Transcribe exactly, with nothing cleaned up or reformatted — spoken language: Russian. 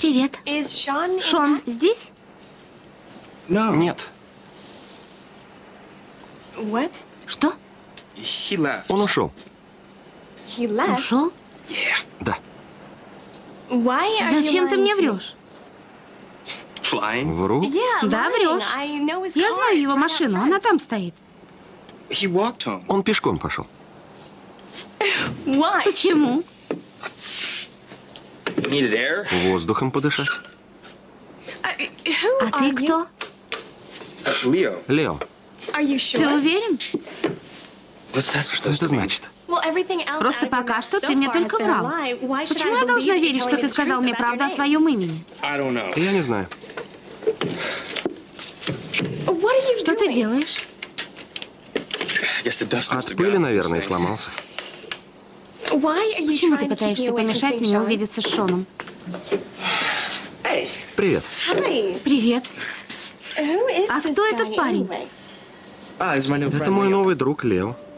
Привет. Шон здесь? Нет. Что? Он ушел. Ушел? Да. Зачем ты мне врешь? Вру? Да, врешь. Я знаю его машину, она там стоит. Он пешком пошел. Почему? Воздухом подышать. А ты кто? Лео. Ты уверен? Что это значит? Просто пока что ты мне только врал. Почему я должна верить, что ты сказал мне правду о своем имени? Я не знаю. Что ты делаешь? От пыли, наверное, сломался. Почему ты пытаешься помешать мне увидеться с Шоном? Привет. Привет. А кто этот парень? Это мой новый друг Лео.